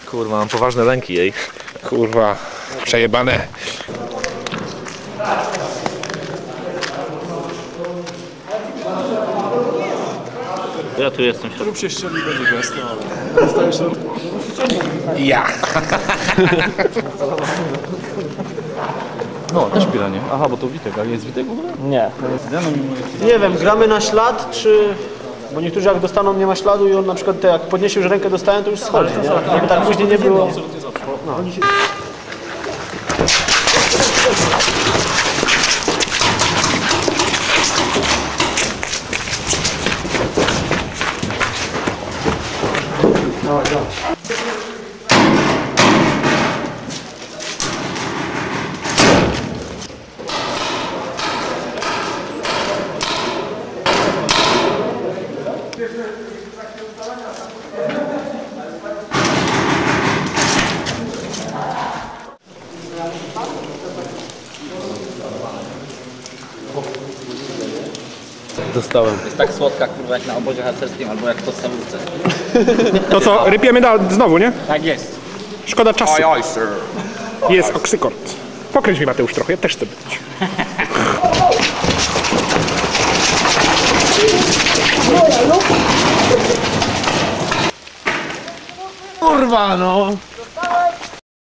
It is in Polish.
Kurwa, mam poważne lęki jej. Kurwa, przejebane. Ja tu jestem. Rób się ścieli, będzie gest, no ale... Dostajesz... Ja. No, też piranie. Aha, bo to Witek, a jest Witek w ogóle? Nie. Nie wiem, gramy na ślad, czy... Bo niektórzy jak dostaną nie ma śladu i on na przykład jak podniesie już rękę dostałem, to już schodzi, nie? Żeby tak później nie było... No. Dostałem. Jest tak słodka, kurwa, jak na obozie harcerskim albo jak w podstawówce. To co, rypiemy znowu, nie? Tak jest. Szkoda czasu. Oj, sir. Jest oksykord. Pokręć mi, Mateusz, trochę, ja też chcę być. Kurwa, no!